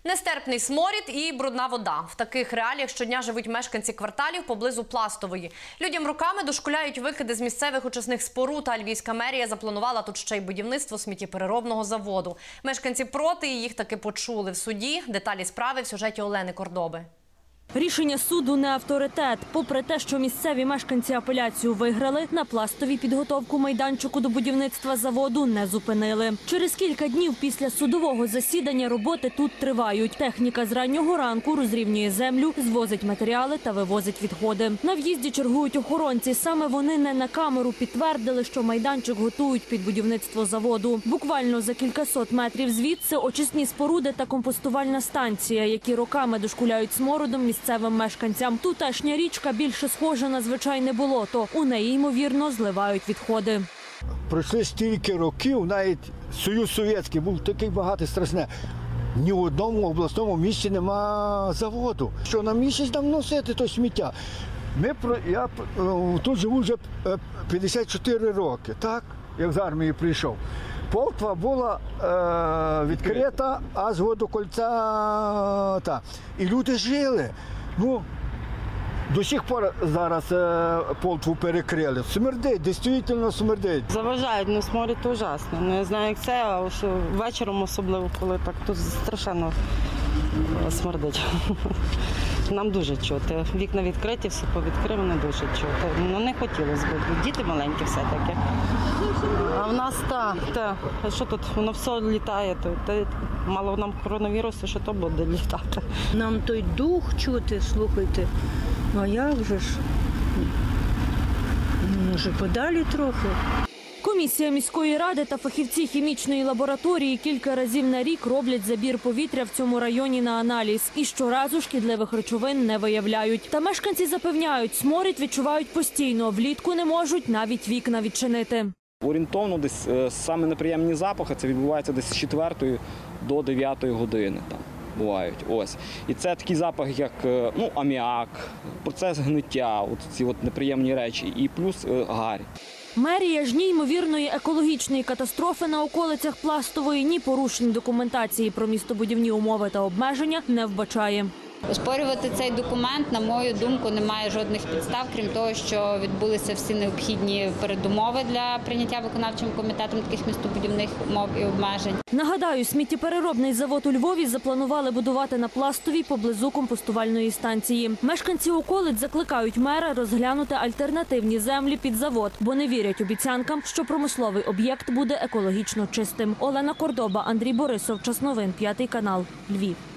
Нестерпний сморід і брудна вода. В таких реаліях щодня живуть мешканці кварталів поблизу Пластової. Людям роками дошкуляють викиди з місцевих очисних споруд, а львівська мерія запланувала тут ще й будівництво сміттєпереробного заводу. Мешканці проти, і їх таки почули в суді. Деталі справи в сюжеті Олени Кордоби. Рішення суду не авторитет. Попри те, що місцеві мешканці апеляцію виграли, на Пластовій підготовку майданчику до будівництва заводу не зупинили. Через кілька днів після судового засідання роботи тут тривають. Техніка з раннього ранку розрівнює землю, звозить матеріали та вивозить відходи. На в'їзді чергують охоронці. Саме вони не на камеру підтвердили, що майданчик готують під будівництво заводу. Буквально за кількасот метрів звідси очисні споруди та компостувальна станція, які роками дошкуляють смородом місцевим мешканцям. Тутешня річка більше схожа на звичайне болото. У неї, ймовірно, зливають відходи. Пройшли стільки років, навіть Союз Совєтський був такий багатий, страшне. Ні в одному обласному місті нема заводу. Що нам місяць там носити то сміття? Я тут живу вже 54 роки, так, як з армії прийшов. Полтва була відкрита, а з водокольця і люди жили. Ну, до сих пор зараз Полтву перекрили. Смердить, дійсно смердить. Заважають, ну сморід то ужасно. Ну, я знаю, як це, але що вечором особливо, коли так, тут страшенно смердить. Нам дуже чути. Вікна відкриті, все повідкриване, дуже чути. Ну не хотілося б. Діти маленькі все-таки. А в нас що тут, воно все літає. Мало нам коронавірусу, що то буде літати. Нам той дух чути, слухайте. А як же ж? Може, подалі трохи? Комісія міської ради та фахівці хімічної лабораторії кілька разів на рік роблять забір повітря в цьому районі на аналіз. І щоразу шкідливих речовин не виявляють. Та мешканці запевняють, сморід відчувають постійно. Влітку не можуть навіть вікна відчинити. Орієнтовно десь саме неприємні запахи це відбувається десь з 4 до 9 години. Там бувають. Ось. І це такий запах, як аміак, процес гниття, ці неприємні речі, і плюс гарь. Мерія ж ні ймовірної екологічної катастрофи на околицях Пластової, ні порушень документації про містобудівні умови та обмеження не вбачає. Оспорювати цей документ, на мою думку, немає жодних підстав, крім того, що відбулися всі необхідні передумови для прийняття виконавчим комітетом таких містобудівних умов і обмежень. Нагадаю, сміттєпереробний завод у Львові запланували будувати на Пластовій поблизу компостувальної станції. Мешканці околиць закликають мера розглянути альтернативні землі під завод, бо не вірять обіцянкам, що промисловий об'єкт буде екологічно чистим. Олена Кордоба, Андрій Борисов, Час новин, 5 канал, Львів.